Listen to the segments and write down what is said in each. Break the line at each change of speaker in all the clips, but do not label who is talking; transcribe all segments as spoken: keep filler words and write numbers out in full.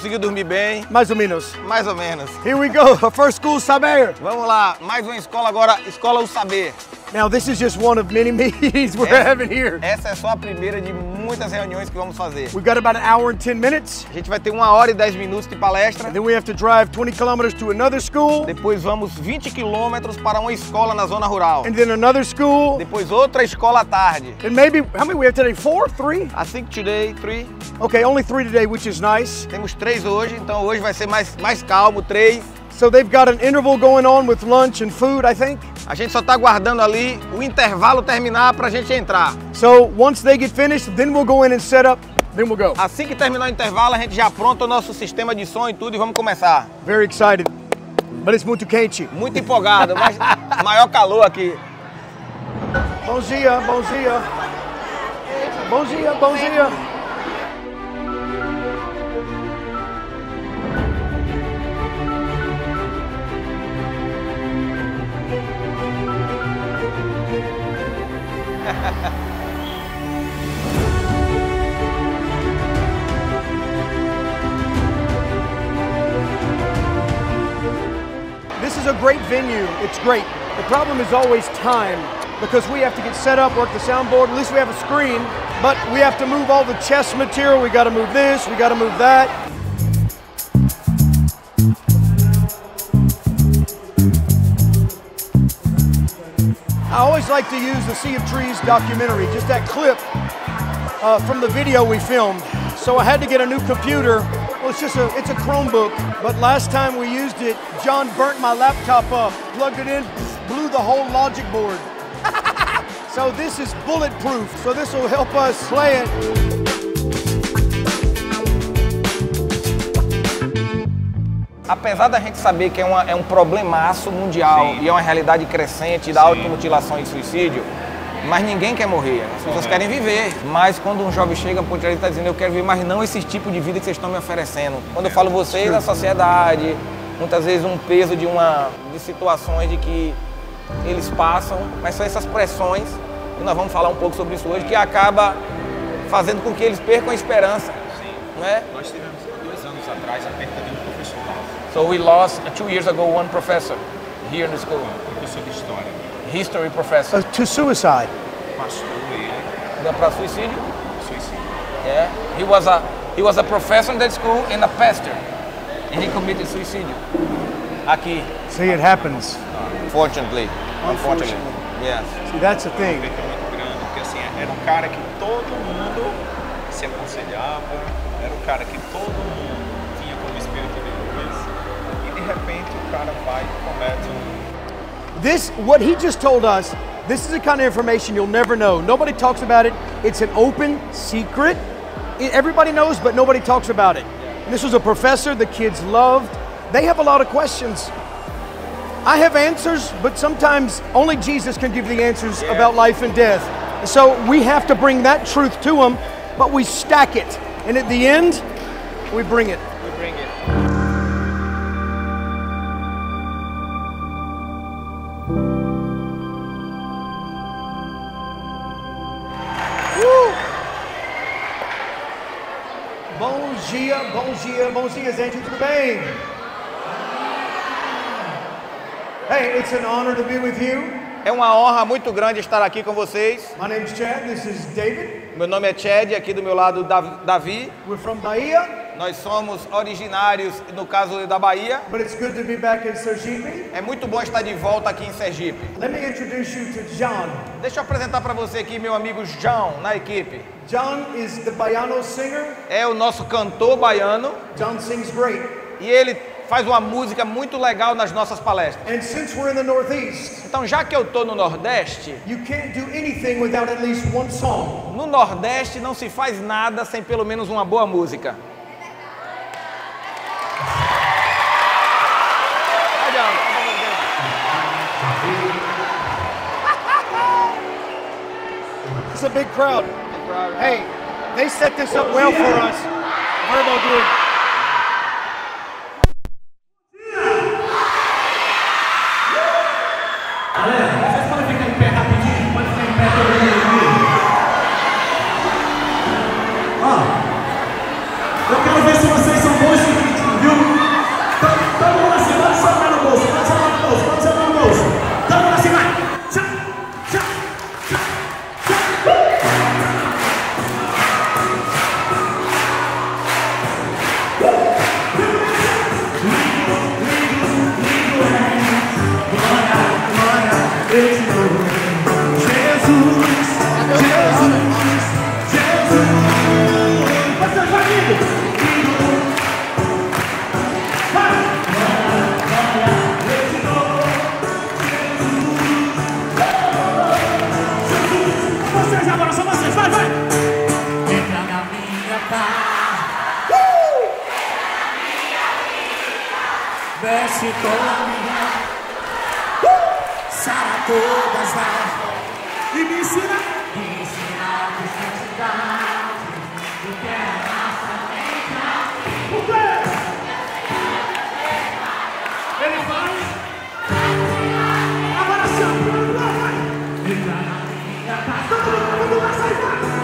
Conseguiu dormir bem?
Mais ou menos.
Mais ou menos.
Here we go, our first school, Saber.
Vamos lá, mais uma escola agora, Escola O Saber.
Now this is just one of many meetings we're
essa,
having here.
Essa é só a primeira de muitas reuniões que vamos fazer.
We've got about an hour and ten minutes.
A gente vai ter uma hora e dez minutos de palestra.
And then we have to drive twenty kilometers to another school.
Depois vamos vinte quilômetros para uma escola na zona rural.
And then another school.
Depois outra escola à tarde.
And maybe, how many we have today? Four? Three?
I think today, three.
Okay, only three today, which is nice.
Temos três hoje, então hoje vai ser mais, mais calmo, três.
So they've got an interval going on with lunch and food, I think.
A gente só está aguardando ali o intervalo terminar para a gente entrar.
So once they get finished, then we'll go in and set up, then we'll go.
Assim que terminar o intervalo, a gente já apronta o nosso sistema de som e tudo e vamos começar.
Very excited, but it's muito quente.
Muito empolgado, mas maior calor aqui.
Bom dia, bom dia. Bom dia, bom dia. This is a great venue. It's great. The problem is always time because we have to get set up, work the soundboard. At least we have a screen, but we have to move all the chess material. We got to move this, we got to move that. I always like to use the Sea of Trees documentary, just that clip uh, from the video we filmed. So I had to get a new computer. Well, it's just a, it's a Chromebook, but last time we used it, John burnt my laptop up, plugged it in, blew the whole logic board. So this is bulletproof, so this will help us play it.
Apesar da gente saber que é, uma, é um problemaço mundial, sim, e é uma realidade crescente da, sim, automutilação e suicídio, mas ninguém quer morrer, as pessoas, correto, querem viver. Mas quando um jovem chega, pô, ele está dizendo, eu quero viver, mas não esse tipo de vida que vocês estão me oferecendo. Quando eu falo vocês, a sociedade, muitas vezes um peso de, uma, de situações de que eles passam, mas são essas pressões, e nós vamos falar um pouco sobre isso hoje, que acaba fazendo com que eles percam a esperança.
Sim.
Não é?
Nós tivemos há dois anos atrás a perda de um professor nosso.
So we lost uh, two years ago one professor here in the school.
Um professor de história.
History professor.
Uh, to suicide.
Pastor ele.
Para suicídio?
Suicídio.
Yeah. He was a he was a professor in that school and a pastor, and he committed suicide. Aqui.
See, it happens.
Unfortunately.
Unfortunately.
Yes.
See, that's the thing.
Uma perda muito grande, porque assim, era um cara que todo mundo se aconselhava, era um cara que todo mundo tinha como espírito de luz, e de repente o cara vai e comete um...
This, what he just told us, this is the kind of information you'll never know. Nobody talks about it. It's an open secret. It, everybody knows, but nobody talks about it. And this was a professor the kids loved. They have a lot of questions. I have answers, but sometimes only Jesus can give the answers, yeah, about life and death. So we have to bring that truth to them, but we stack it. And at the end, we bring it.
We bring it.
Bom dia, bom dia, bom dia, gente, tudo bem? Hey, it's an honor to be with you.
É uma honra muito grande estar aqui com vocês.
My name is Chad, this is David.
Meu nome é Chad, aqui do meu lado Davi.
We're from Bahia.
Nós somos originários, no caso da Bahia.
But it's good to be back in Sergipe.
É muito bom estar de volta aqui em Sergipe.
Let me introduce you to John.
Deixa eu apresentar para você aqui meu amigo John, na equipe.
John is the Baiano singer.
É o nosso cantor baiano.
John sings great.
E ele faz uma música muito legal nas nossas palestras.
And since we're in the Northeast,
então, já que eu tô no Nordeste,
you can't do anything without at least one song.
No Nordeste não se faz nada sem pelo menos uma boa música.
It's a big crowd. Big crowd. Hey, they set this up well for us. Verbo did.
Vocês podem ficar em pé rapidinho? Pode ficar em pé todo mundo aqui. Ó, eu quero ver se vocês são bons de desce come, uh! Sara todas as e me ensina, me ensina a santidade, o que é a nossa mente. O quê? Ele faz. Agora sim, vai. Entra na minha casa, todo mundo vai sair faz.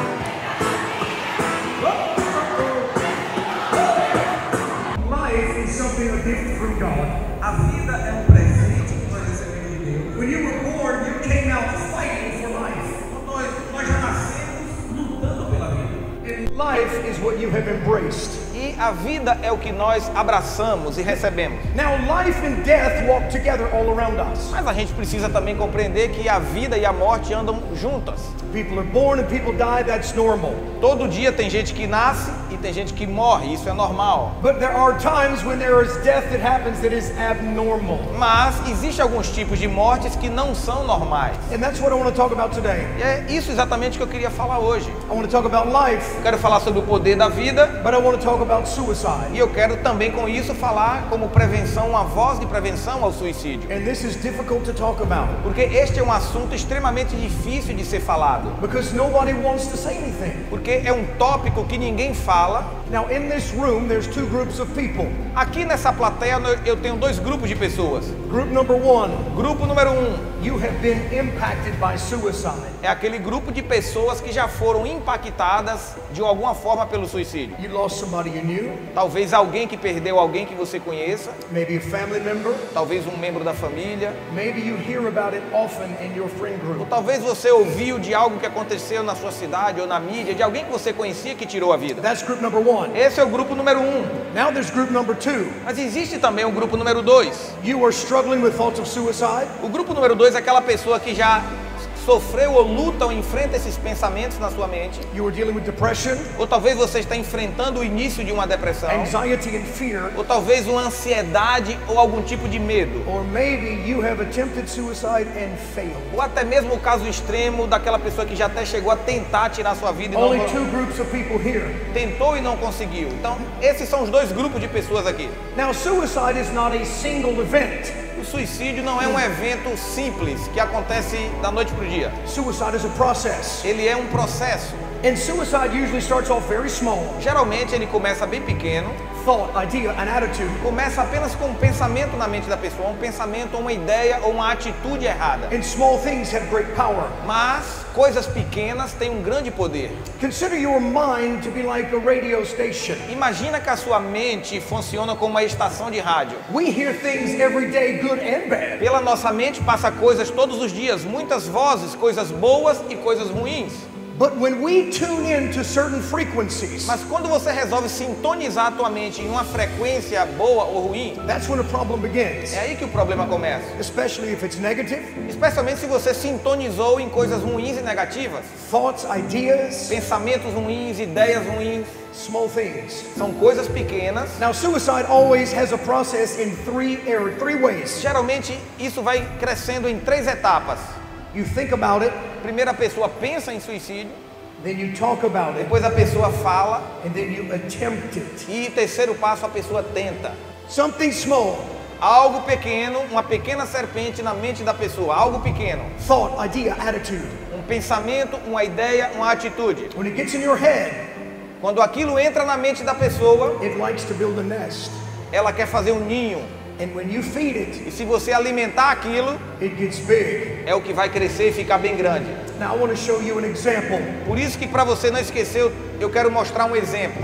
Life is something a gift from God.
A vida é um presente que nós recebemos de Deus.
When you were born, you came out fighting for life.
Nós, nós já nascemos lutando pela vida.
And life is what you have embraced.
E a vida é o que nós abraçamos e recebemos.
Now, life and death walk together all around us.
Mas a gente precisa também compreender que a vida e a morte andam juntas.
People are born and people die, that's normal.
Todo dia tem gente que nasce e tem gente que morre, isso é normal.
But there are times when there is death that happens that is abnormal.
Mas existem alguns tipos de mortes que não são normais.
And that's what I want to talk about today.
E é isso exatamente que eu queria falar hoje.
I want to talk about life,
Eu quero falar sobre o poder da vida
but I want to talk about suicide.
e eu quero também com isso falar como prevenção, uma voz de prevenção ao suicídio.
And this is difficult to talk about
Porque este é um assunto extremamente difícil de ser falado.
because nobody wants to say anything.
Porque é um tópico que ninguém fala.
Now, in this room, there's two groups of people.
Aqui nessa plateia eu tenho dois grupos de pessoas.
Group number one,
Grupo número um
you have been impacted by suicide.
é aquele grupo de pessoas que já foram impactadas de alguma forma pelo suicídio.
You lost somebody you knew,
Talvez alguém que perdeu alguém que você conheça,
maybe a family member,
talvez um membro da família,
maybe you hear about it often in your friend
ou
group.
talvez você ouviu de algo que aconteceu na sua cidade ou na mídia, de alguém que você conhecia que tirou a vida.
That's group number one.
Esse é o grupo número um.
Now there's group number two.
Mas existe também o grupo número dois.
You are struggling with thoughts of suicide.
O grupo número dois é aquela pessoa que já sofreu ou luta ou enfrenta esses pensamentos na sua mente.
You are dealing with depression,
Ou talvez você está enfrentando o início de uma depressão.
anxiety, and fear.
Ou talvez uma ansiedade ou algum tipo de medo.
Or maybe you have attempted suicide and failed.
Ou até mesmo o caso extremo daquela pessoa que já até chegou a tentar tirar sua vida e não
Only two groups of people here.
tentou e não conseguiu. Então, esses são os dois grupos de pessoas aqui.
Now, suicide is not a single event.
O suicídio não é um evento simples que acontece da noite para o dia.
Suicide is a process.
Ele é um processo.
And suicide usually starts off very small.
Geralmente ele começa bem pequeno,
Thought, idea, and attitude.
começa apenas com um pensamento na mente da pessoa, um pensamento, uma ideia ou uma atitude errada.
And small things have great power.
Mas coisas pequenas têm um grande poder.
Consider your mind to be like a radio station.
Imagina que a sua mente funciona como uma estação de rádio.
We hear things every day, good and bad.
Pela nossa mente passa coisas todos os dias, muitas vozes, coisas boas e coisas ruins.
But when we tune in to certain frequencies,
Mas quando você resolve sintonizar a tua mente em uma frequência boa ou ruim,
that's when a problem begins.
é aí que o problema começa.
Especially if it's negative,
Especialmente se você sintonizou em coisas ruins e negativas.
thoughts, ideas,
Pensamentos ruins, ideias ruins,
small things.
são coisas pequenas.
Now, suicide always has a process in three areas, three ways.
Geralmente isso vai crescendo em três etapas.
You think about it,
Primeiro a pessoa pensa em suicídio,
then you talk about it,
depois a pessoa fala
and then you attempt it.
e terceiro passo a pessoa tenta.
Something small,
Algo pequeno, uma pequena serpente na mente da pessoa, algo pequeno.
thought, idea, attitude.
Um pensamento, uma ideia, uma atitude.
When it gets in your head,
Quando aquilo entra na mente da pessoa,
it likes to build a nest.
ela quer fazer um ninho.
And when you feed it,
E se você alimentar aquilo,
it gets big.
é o que vai crescer e ficar bem grande.
Now, I want to show you an example.
Por isso que para você não esquecer, eu- eu quero mostrar um exemplo.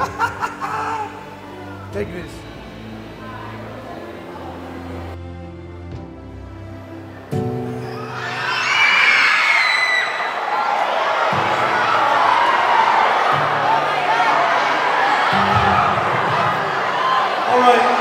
Take this. All right.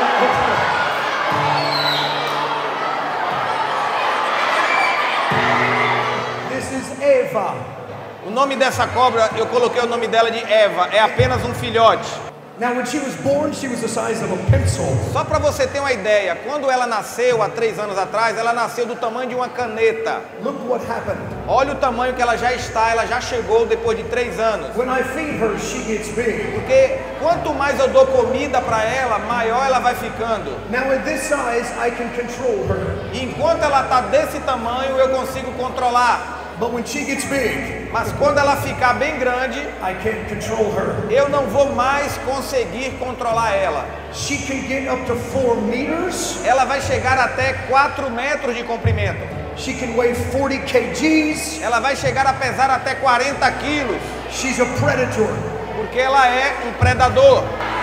This is Eva.
O nome dessa cobra, eu coloquei o nome dela de Eva, é apenas um filhote.
Now, when she was born, she was the size of a pencil.
Só para você ter uma ideia, quando ela nasceu há três anos atrás, ela nasceu do tamanho de uma caneta.
Look what happened.
Olha o tamanho que ela já está, ela já chegou depois de três anos.
When I feed her, she gets big.
Porque quanto mais eu dou comida para ela, maior ela vai ficando.
Now, at this size, I can control her.
E enquanto ela está desse tamanho, eu consigo controlar.
But when she gets big,
Mas quando ela ficar bem grande,
I can't control her.
eu não vou mais conseguir controlar ela.
She can get up to four meters.
Ela vai chegar até quatro metros de comprimento.
She can weigh forty kilograms.
Ela vai chegar a pesar até quarenta quilos.
She's a predator.
Porque ela é um predador.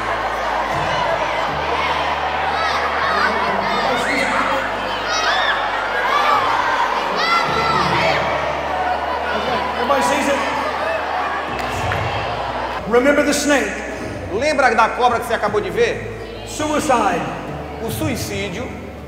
Everybody sees it? Remember the snake?
Lembra da cobra que você acabou de ver?
Suicide.
O suicídio.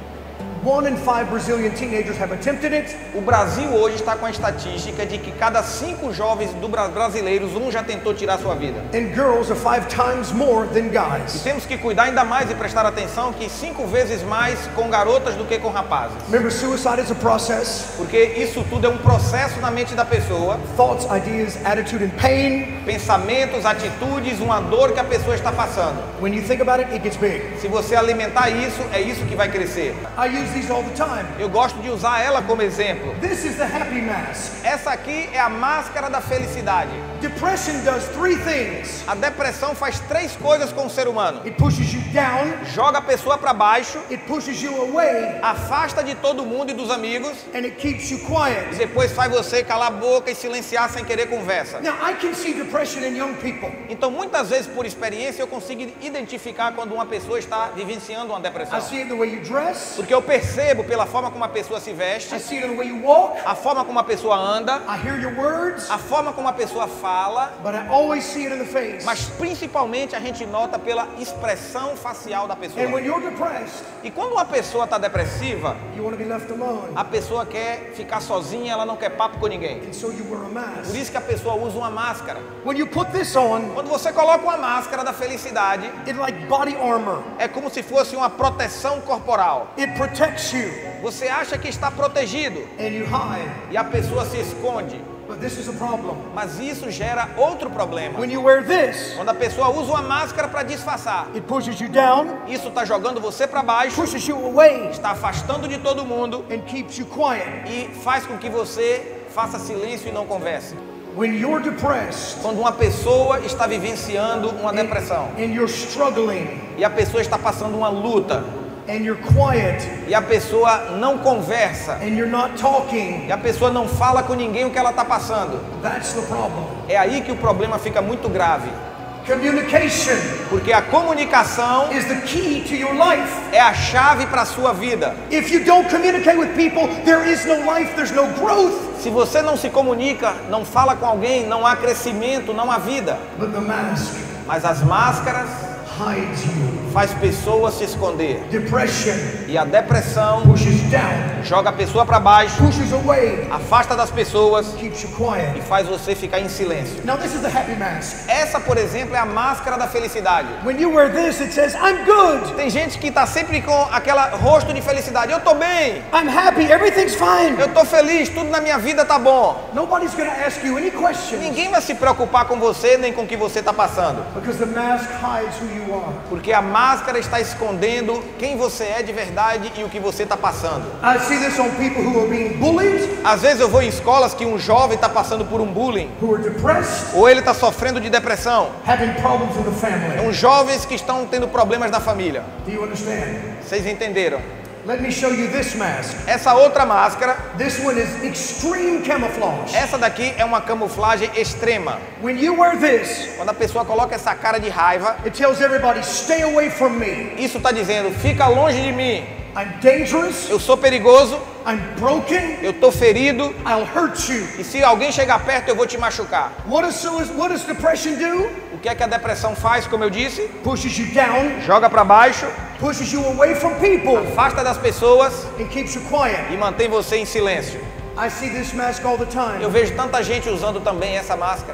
One in five Brazilian teenagers have attempted it.
O Brasil hoje está com a estatística de que cada cinco jovens do bra- brasileiros, um já tentou tirar sua vida.
And girls are five times more than
E
guys.
temos que cuidar ainda mais e prestar atenção que cinco vezes mais com garotas do que com rapazes.
Remember, suicide is a process.
Porque isso tudo é um processo na mente da pessoa.
Thoughts, ideas, attitude, and pain.
Pensamentos, atitudes, uma dor que a pessoa está passando.
When you think about it, it gets big.
Se você alimentar isso, é isso que vai crescer.
I use these all the time.
Eu gosto de usar ela como exemplo.
This is the happy mask.
Essa aqui é a máscara da felicidade.
Depression does three things.
A depressão faz três coisas com o ser humano.
It pushes you down,
Joga a pessoa para baixo,
it pushes you away,
afasta de todo mundo e dos amigos,
and it keeps you
e
quiet.
depois faz você calar a boca e silenciar sem querer conversa.
Now, I can see depression in young people.
Então, muitas vezes, por experiência, eu consigo identificar quando uma pessoa está vivenciando uma depressão.
I see it in the way you dress.
Porque eu percebo pela forma como a pessoa se veste,
I see it in the way you walk.
a forma como a pessoa anda,
I hear your words,
a forma como a pessoa fala,
but I always see it in the face.
mas principalmente a gente nota pela expressão facial da pessoa.
And when you're depressed,
E quando uma pessoa está depressiva,
you want to be left alone.
a pessoa quer ficar sozinha, ela não quer papo com ninguém.
And so you wear a
Por
mask.
isso que a pessoa usa uma máscara.
When you put this on,
Quando você coloca uma máscara da felicidade,
it's like body armor.
é como se fosse uma proteção corporal.
It protects you,
Você acha que está protegido
and you hide.
e a pessoa se esconde.
But this is a problem.
Mas isso gera outro problema.
When you wear this,
Quando a pessoa usa uma máscara para disfarçar,
it pushes you down,
isso está jogando você para baixo,
pushes you away,
está afastando de todo mundo
and keeps you quiet.
e faz com que você faça silêncio e não converse.
When you're depressed
Quando uma pessoa está vivenciando uma depressão
and you're struggling
e a pessoa está passando uma luta
and you're quiet
e a pessoa não conversa
and you're not talking,
e a pessoa não fala com ninguém o que ela está passando,
that's the problem.
é aí que o problema fica muito grave.
Communication
Porque a comunicação
is the key to your life.
é a chave para a sua vida.
If you don't communicate with people, there is no life, there's no growth.
Se você não se comunica, não fala com alguém, não há crescimento, não há vida.
But the mask
Mas as máscaras
hides you.
faz pessoas se esconder.
Depression
E a depressão
pushes down,
joga a pessoa para baixo,
pushes away,
afasta das pessoas
keeps you
e
quiet.
faz você ficar em silêncio.
Now this is the happy mask.
Essa, por exemplo, é a máscara da felicidade.
When you wear this, it says, I'm good,
Tem gente que está sempre com aquela rosto de felicidade. Eu tô bem,
I'm happy, everything's fine.
eu tô feliz, tudo na minha vida tá bom.
Nobody's going to ask you any questions
Ninguém vai se preocupar com você nem com o que você está passando.
because the mask hides who you are.
Porque a máscara está escondendo quem você é de verdade e o que você está passando.
I see this on people who are being bullied,
Às vezes eu vou em escolas que um jovem está passando por um bullying,
who are depressed,
ou ele está sofrendo de depressão.
having problems in the family.
Uns jovens que estão tendo problemas na família.
Do you understand?
Vocês entenderam?
Let me show you this mask.
Essa outra máscara,
This one is extreme camouflage.
essa daqui é uma camuflagem extrema.
When you wear this,
Quando a pessoa coloca essa cara de raiva,
it tells everybody, stay away from me.
isso está dizendo, fica longe de mim.
I'm dangerous,
Eu sou perigoso,
I'm broken,
eu estou ferido,
I'll hurt you.
e se alguém chegar perto eu vou te machucar.
What does, what does depression do?
O que é que a depressão faz, como eu disse?
Pushes you down,
Joga para baixo,
pushes you away from people,
afasta das pessoas
and keeps you quiet.
e mantém você em silêncio.
I see this mask all the
Eu
time.
vejo tanta gente usando também essa máscara.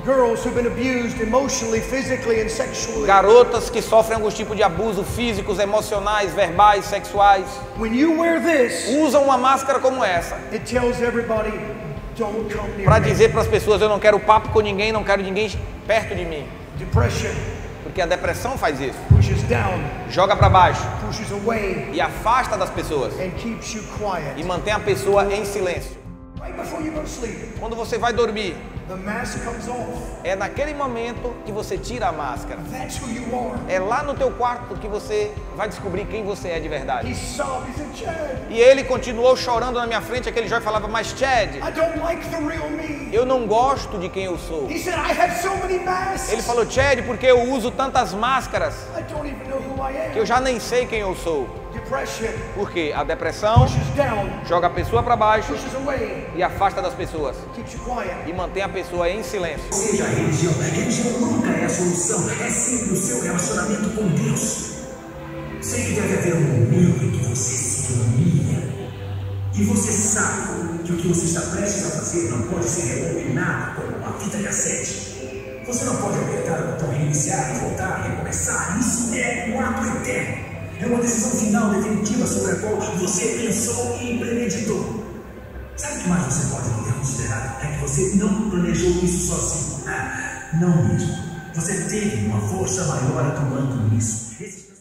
Girls who've been abused emotionally, physically, and sexually.
Garotas que sofrem algum tipo de abuso físicos, emocionais, verbais, sexuais.
When you wear this,
usam uma máscara como essa.
It tells everybody, don't come near
Para
me.
dizer para as pessoas, eu não quero papo com ninguém, não quero ninguém perto de mim.
Depression.
Porque a depressão faz isso.
Pushes down.
Joga para baixo.
Pushes away.
E afasta das pessoas.
And keeps you quiet.
E mantém a pessoa em silêncio.
Right before you go to sleep.
Quando você vai dormir,
the mask comes off.
É naquele momento que você tira a máscara.
That's who you are.
É lá no teu quarto que você vai descobrir quem você é de verdade.
He sobbed, he said, Chad,
e ele continuou chorando na minha frente, aquele jovem falava, mas Chad,
I don't like the real me.
eu não gosto de quem eu sou.
He said, I have so many masks.
Ele falou, Chad, porque eu uso tantas máscaras
I don't even know who I am.
que eu já nem sei quem eu sou.
Depression.
Porque a depressão
down,
joga a pessoa para baixo
away,
e afasta das pessoas.
Keeps you quiet.
E mantém a pessoa em silêncio.
Seja a religião, a religião nunca é a solução, é sempre o seu relacionamento com Deus. Sei que deve haver um momento em que você se humilha e você sabe que o que você está prestes a fazer não pode ser rebobinado como uma fita cassete. Você não pode apertar o botão reiniciar e voltar e recomeçar. Isso é um ato eterno. É uma decisão final definitiva sobre a qual você pensou e premeditou. Sabe o que mais você pode não ter considerado? É que você não planejou isso sozinho. Ah, não mesmo. Você teve uma força maior atuando nisso. Esse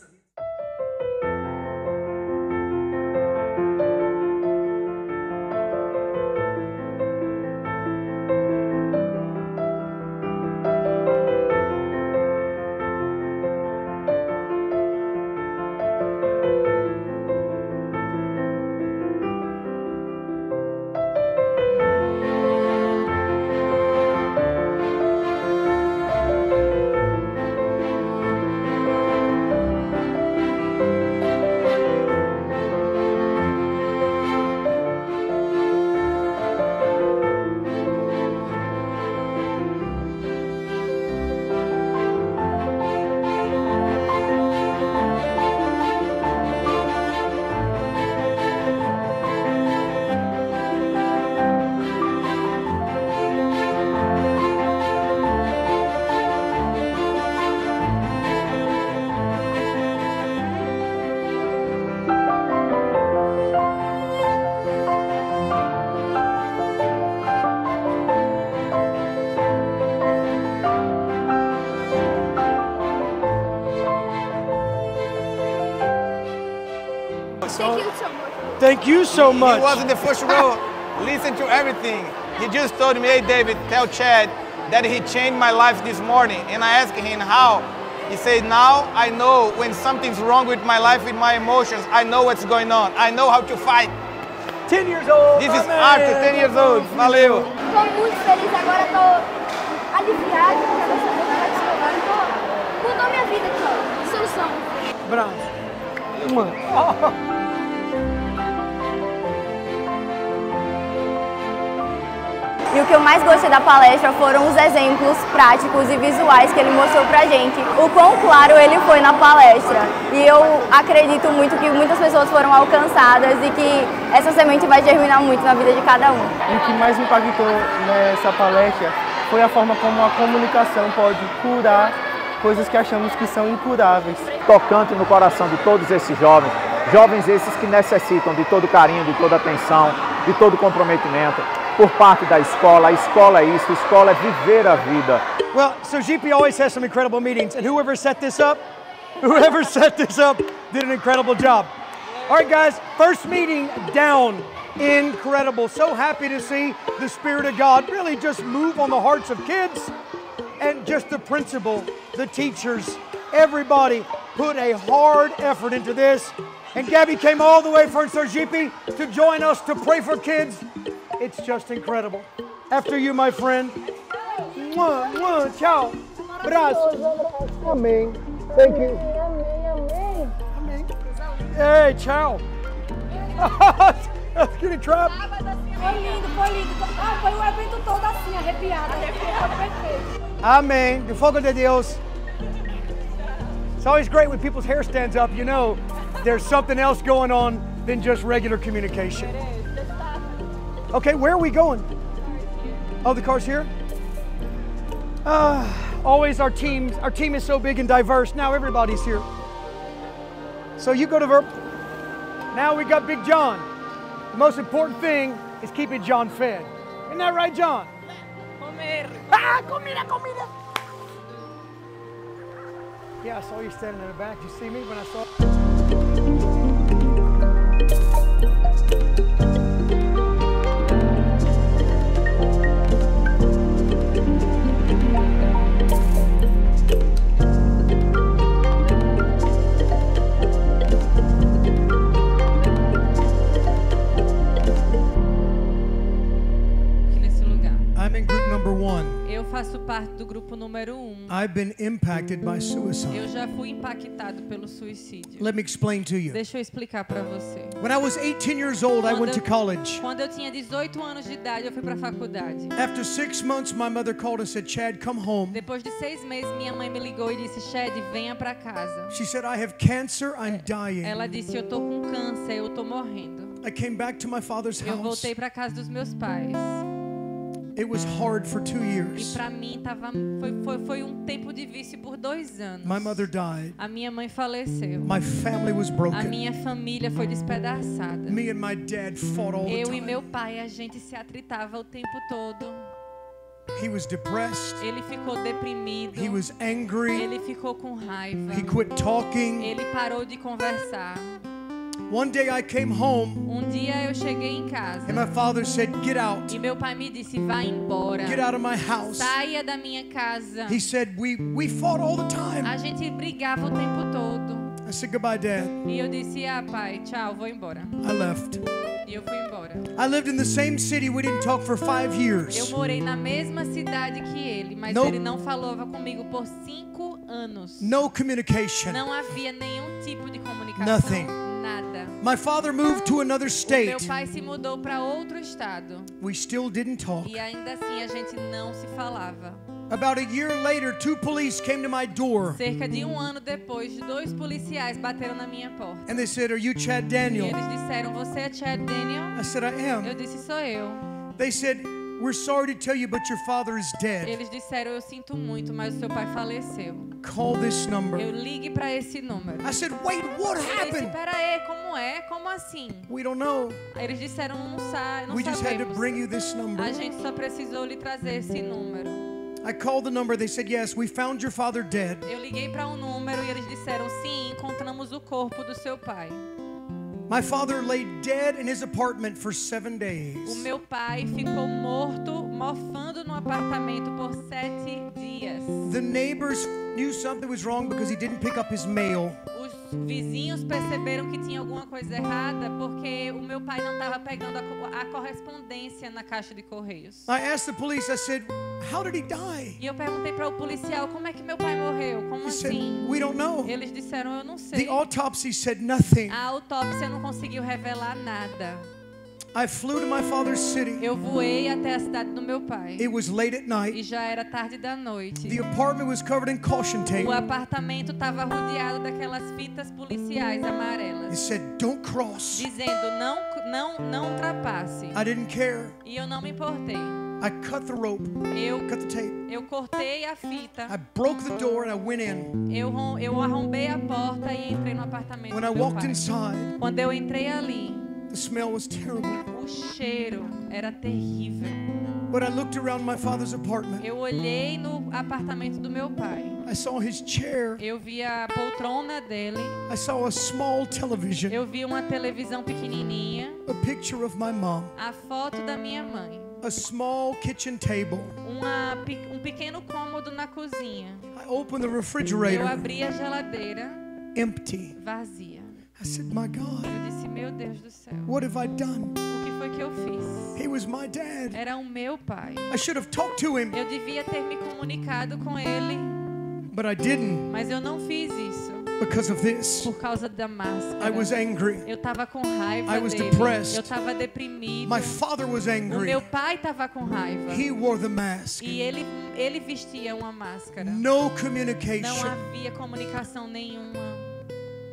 Thank you so much.
He was in the first row, listen to everything. He just told me, hey David, tell Chad that he changed my life this morning. And I asked him how. He said, now I know when something's wrong with my life, with my emotions, I know what's going on. I know how to fight.
ten years old.
This is Arthur, ten years old. Valeu.
Estou muito feliz agora, estou aliviado, quero saber como é que você vai. Mudou minha vida aqui, ó. Solução.
Braço.
E o que eu mais gostei da palestra foram os exemplos práticos e visuais que ele mostrou pra gente. O quão claro ele foi na palestra. E eu acredito muito que muitas pessoas foram alcançadas e que essa semente vai germinar muito na vida de cada um.
O que mais me impactou nessa palestra foi a forma como a comunicação pode curar coisas que achamos que são incuráveis.
Tocante no coração de todos esses jovens, jovens esses que necessitam de todo carinho, de toda atenção, de todo comprometimento por parte da escola. A escola é isso, a escola é viver a vida.
Well, so G P always has some incredible meetings, and whoever set this up, whoever set this up did an incredible job. All right, guys, first meeting down. Incredible. So happy to see the Spirit of God really just move on the hearts of kids, and just the principal, the teachers, everybody put a hard effort into this. And Gabby came all the way from Sir G P to join us to pray for kids. It's just incredible. After you, my friend. Mwah, mwah, ciao. Abraço. Amém. Thank you.
Amém, amém.
Hey, ciao. Getting trapped.
Foi lindo, foi lindo. Ah, foi o evento todo assim, arrepiado. Arrepiado, perfeito.
Amém. The fogo de Deus. It's always great when people's hair stands up. You know, there's something else going on than just regular communication. Okay, where are we going? Oh, the car's here? Uh, always our team, our team is so big and diverse. Now everybody's here. So you go to Verb. Now we got Big John. The most important thing is keeping John fed. Isn't that right, John?
Comer.
Ah, comida, comida. Yeah, I saw you standing in the back. Did you see me when I saw? I'm in group number one.
Eu faço parte do grupo número um.
I've been impacted by suicide.
Eu já fui impactado pelo suicídio.
Let me explain to you.
Deixa eu explicar para você.
When I was eighteen years old, I went to college.
Quando eu tinha dezoito anos de idade, eu fui para a faculdade.
After six months, my mother called and said, "Chad, come home."
Depois de seis meses, minha mãe me ligou e disse, Chad, venha para casa.
She said, "I have cancer. I'm dying."
Ela disse, eu tô com câncer, eu tô morrendo.
I came back to my father's
Eu
house.
voltei para casa dos meus pais.
It was hard for two
E
years.
para mim tava, foi, foi, foi um tempo de vício por dois anos.
My mother died.
A minha mãe faleceu.
My family was
A
broken.
minha família foi despedaçada.
Me and my dad fought all the
Eu e
time.
meu pai, a gente se atritava o tempo todo.
He was depressed.
Ele ficou deprimido.
He was angry.
Ele ficou com raiva.
He quit talking.
Ele parou de conversar.
One day I came home
Um dia eu cheguei em casa.
and my father said, "Get out.
E meu pai me disse, vá embora.
Get out of my house."
Saia da minha casa.
He said, "We we fought all the time."
A gente brigava o tempo todo.
I said, "Goodbye, Dad."
E eu disse, ah pai, tchau, vou embora.
I left.
E eu fui embora.
I lived in the same city. We didn't talk for five
Eu
years.
morei na mesma cidade que ele, mas
No-
ele não falava comigo por cinco anos.
No communication.
Não havia nenhum tipo de comunicação.
Nothing.
Nada.
My father moved to another
O meu
state.
pai se mudou para outro estado.
We still didn't talk.
E ainda assim a gente não se falava.
About a year later, two police came to my door
Cerca de um ano depois, dois policiais bateram na minha porta.
and they said, "Are you Chad
E
Daniel?"
eles disseram, você é Chad Daniel?
I said, "I am."
Eu disse, sou eu.
They said, "We're sorry to tell you, but your father is dead.
Eles disseram, eu sinto muito, mas o seu pai faleceu.
Call this
Eu
number."
ligue para esse número.
I said, "Wait, what
Eu disse,
happened?"
pera aí, como é? Como assim?
We don't know.
Aí eles disseram, não, sa não
We just had to
sabemos.
bring you this
A
number.
gente só precisou lhe trazer esse número.
I called the number. They said, "Yes, we found your father dead."
Eu liguei para um número e eles disseram, sim, encontramos o corpo do seu pai.
My father lay dead in his apartment for seven
O
days.
meu pai ficou morto, mofando no apartamento por sete dias.
The neighbors knew something was wrong because he didn't pick up his mail.
Os vizinhos perceberam que tinha alguma coisa errada porque o meu pai não estava pegando a, co- a correspondência na caixa de correios.
I asked the police, I said, "How did he die?"
E eu perguntei para o policial, como é que meu pai morreu? Como
He said,
assim?
"We don't know."
Eles disseram, eu não sei.
The autopsy said nothing.
A autópsia não conseguiu revelar nada.
I flew to my father's city.
Eu voei até a cidade do meu pai.
It was late at
E
night.
já era tarde da noite.
The apartment was covered in caution tape.
O apartamento estava rodeado daquelas fitas policiais
It
amarelas,
said, "Don't cross."
dizendo não, não, não ultrapasse.
I didn't care.
E eu não me importei.
I cut the rope,
Eu,
cut the tape.
eu cortei a fita.
I broke the door and I went in.
Eu, rom- eu arrombei a porta e entrei no apartamento
When
do
I
meu
walked
pai.
inside,
Quando eu entrei ali,
the smell was terrible.
o cheiro era terrível.
But I looked around my father's apartment.
Eu olhei no apartamento do meu pai.
I saw his chair.
Eu vi a poltrona dele.
I saw a small television,
Eu vi uma televisão pequenininha.
a picture of my mom,
A foto da minha mãe.
a small kitchen table.
Uma, pe- um pequeno cômodo na cozinha.
I opened the
Eu
refrigerator,
abri a geladeira
empty.
vazia.
I said, "My God,
Eu disse, meu Deus do céu,
what have I done?"
o que foi que eu fiz?
He was my dad.
Era o meu pai.
I should have talked to him,
Eu devia ter me comunicado com ele,
but I didn't
mas eu não fiz isso
because of this.
por causa da máscara.
I was angry.
Eu tava com raiva
I was
dele.
depressed.
Eu tava deprimido.
My father was
O
angry.
meu pai tava com raiva.
He wore the mask.
E ele, ele vestia uma máscara.
No
Não
communication.
havia comunicação nenhuma.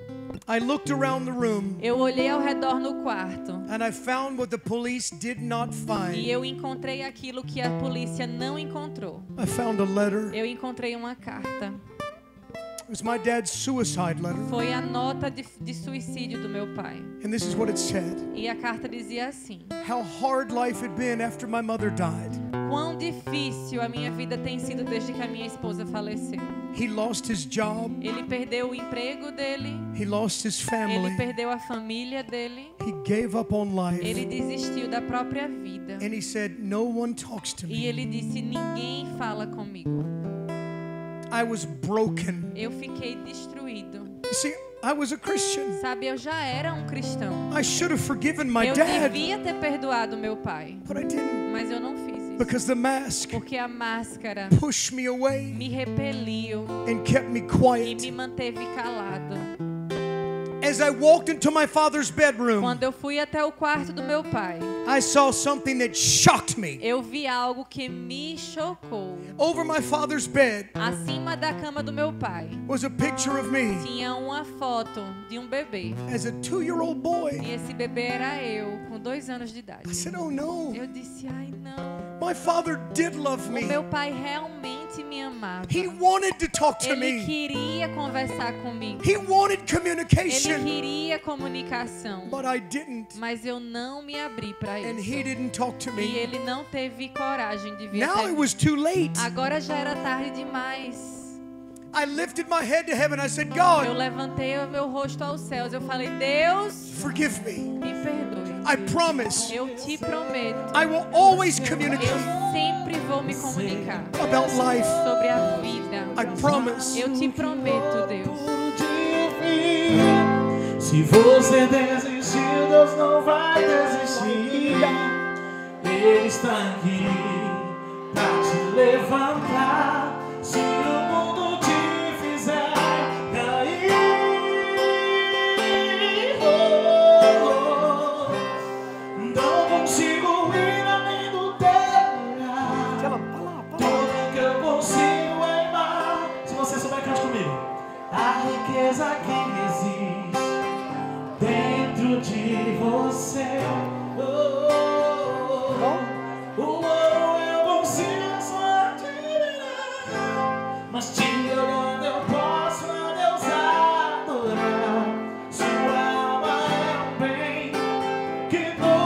I looked around the room.
Eu olhei ao redor no quarto.
And I found what the police did not find.
E eu encontrei aquilo que a polícia não encontrou.
I found a letter.
Eu encontrei uma carta.
It was my dad's suicide letter.
Foi a nota de, de suicídio do meu pai.
And this is what it said.
E a carta dizia assim:
How hard life had been after my mother died.
Quão difícil a minha vida tem sido desde que a minha esposa faleceu.
He lost his job.
Ele perdeu o emprego dele.
He lost his family.
Ele perdeu a família dele.
He gave up on life.
Ele desistiu da própria vida.
And he said, no one talks to me.
E ele disse: ninguém fala comigo.
I was broken.
Eu fiquei destruído.
You see, I was a Christian.
Sabe, eu já era um cristão.
I should have forgiven my
eu
dad.
devia ter perdoado meu pai.
But I didn't.
Mas eu não fiz isso.
Because the mask
Porque a máscara
pushed me away
me repeliu
and kept me
e
quiet.
me manteve calado.
As I walked into my father's bedroom,
Quando eu fui até o quarto do meu pai,
I saw something that shocked me.
eu vi algo que me chocou.
Over my father's bed
Acima da cama do meu pai
was a picture of me
tinha uma foto de um bebê.
as a two-year-old boy.
E esse bebê era eu, com dois anos de idade.
I said, oh no,
Eu disse: ai não.
my father did love
O
me.
meu pai realmente me amava.
He wanted to talk to
Ele
me.
queria conversar comigo.
He wanted
Ele
communication.
queria comunicação.
But I didn't.
Mas eu não me abri para
And
isso.
he didn't talk to
E
me.
ele não teve coragem de vir
Now
até
it
mim.
was too late.
Agora já era tarde demais.
I lifted my head to heaven. I said,
Eu
God,
levantei o meu rosto aos céus. Eu falei: Deus,
forgive me.
me perdoe.
I promise
Eu te prometo.
I will always
Eu
communicate
sempre vou me comunicar
about life.
sobre a vida.
I promise.
Eu te prometo, Deus.
Se você desistir, Deus não vai desistir. Ele está aqui pra te levantar. Se o mundo te fizer cair, oh, oh, não consigo ir além do teu olhar. Tudo que eu consigo é amar. Se você souber, cante comigo. A riqueza que existe dentro de você. Oh, oh, oh. O ouro eu consigo só admirar, mas te olhando eu posso a Deus adorar. Sua alma é um bem que nunca